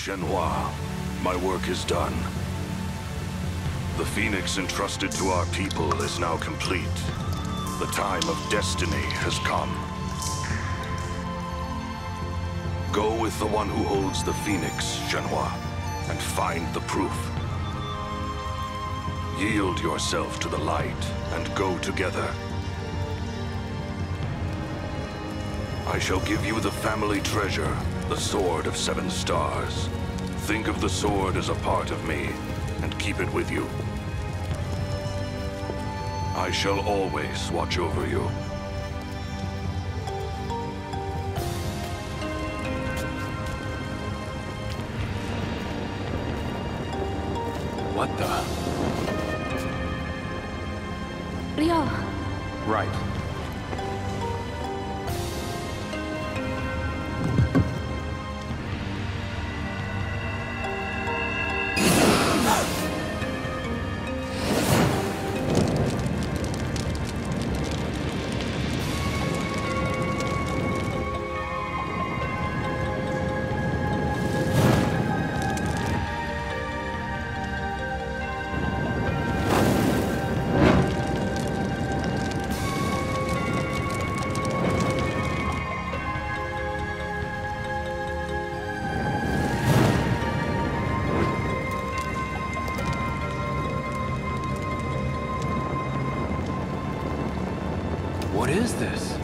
Shenhua. My work is done. The Phoenix entrusted to our people is now complete. The time of destiny has come. Go with the one who holds the Phoenix, Shenhua, and find the proof. Yield yourself to the light and go together. I shall give you the family treasure, the Sword of 7 Stars. Think of the sword as a part of me, and keep it with you. I shall always watch over you. What the? Leo. Right. What is this?